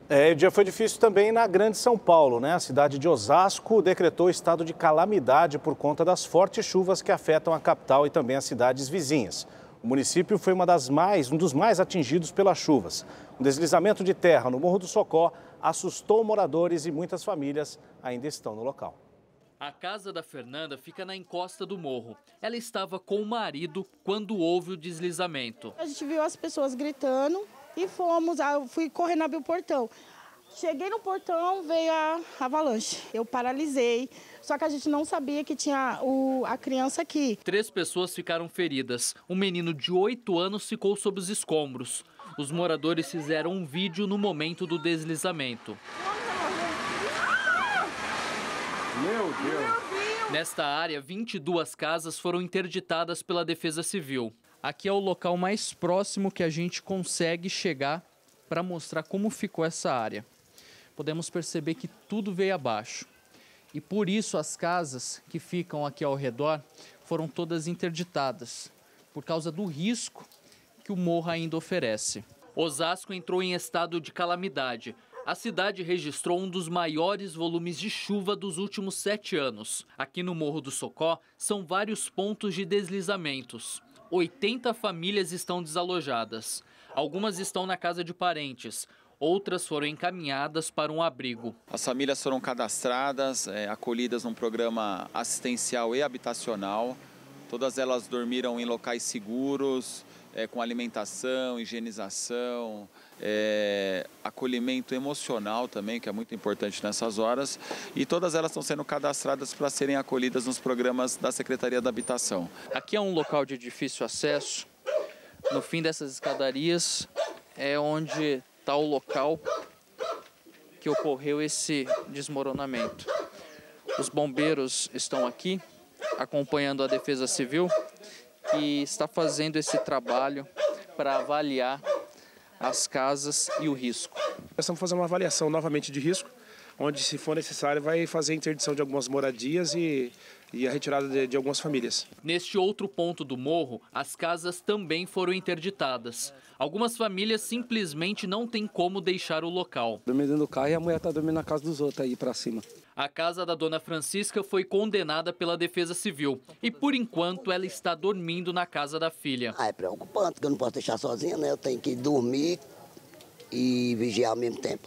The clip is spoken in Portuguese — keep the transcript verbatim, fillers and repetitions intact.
É, o dia foi difícil também na Grande São Paulo, né? A cidade de Osasco decretou estado de calamidade por conta das fortes chuvas que afetam a capital e também as cidades vizinhas. O município foi uma das mais, um dos mais atingidos pelas chuvas. Um deslizamento de terra no Morro do Socó assustou moradores e muitas famílias ainda estão no local. A casa da Fernanda fica na encosta do morro. Ela estava com o marido quando houve o deslizamento. A gente viu as pessoas gritando e fomos, eu fui correndo abrir o portão. Cheguei no portão, veio a avalanche. Eu paralisei, só que a gente não sabia que tinha o, a criança aqui. Três pessoas ficaram feridas. Um menino de oito anos ficou sob os escombros. Os moradores fizeram um vídeo no momento do deslizamento. Meu Deus! Nesta área, vinte e duas casas foram interditadas pela Defesa Civil. Aqui é o local mais próximo que a gente consegue chegar para mostrar como ficou essa área. Podemos perceber que tudo veio abaixo. E por isso as casas que ficam aqui ao redor foram todas interditadas, por causa do risco que o morro ainda oferece. Osasco entrou em estado de calamidade. A cidade registrou um dos maiores volumes de chuva dos últimos sete anos. Aqui no Morro do Socó, são vários pontos de deslizamentos. oitenta famílias estão desalojadas. Algumas estão na casa de parentes. Outras foram encaminhadas para um abrigo. As famílias foram cadastradas, é, acolhidas num programa assistencial e habitacional. Todas elas dormiram em locais seguros, é, com alimentação, higienização, é, acolhimento emocional também, que é muito importante nessas horas. E todas elas estão sendo cadastradas para serem acolhidas nos programas da Secretaria da Habitação. Aqui é um local de difícil acesso. No fim dessas escadarias é onde está o local que ocorreu esse desmoronamento. Os bombeiros estão aqui acompanhando a Defesa Civil, que está fazendo esse trabalho para avaliar as casas e o risco. Nós estamos fazendo uma avaliação novamente de risco, onde, se for necessário, vai fazer a interdição de algumas moradias e, e a retirada de, de algumas famílias. Neste outro ponto do morro, as casas também foram interditadas. Algumas famílias simplesmente não têm como deixar o local. Dormindo dentro do carro e a mulher está dormindo na casa dos outros aí para cima. A casa da dona Francisca foi condenada pela Defesa Civil e, por enquanto, ela está dormindo na casa da filha. Ah, é preocupante, porque eu não posso deixar sozinha, né? Eu tenho que dormir e vigiar ao mesmo tempo.